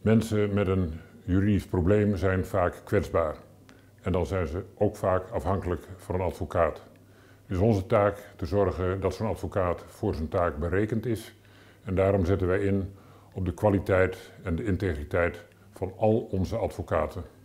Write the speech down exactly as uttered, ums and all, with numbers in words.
Mensen met een juridisch probleem zijn vaak kwetsbaar. En dan zijn ze ook vaak afhankelijk van een advocaat. Het is onze taak te zorgen dat zo'n advocaat voor zijn taak berekend is. En daarom zetten wij in op de kwaliteit en de integriteit van al onze advocaten.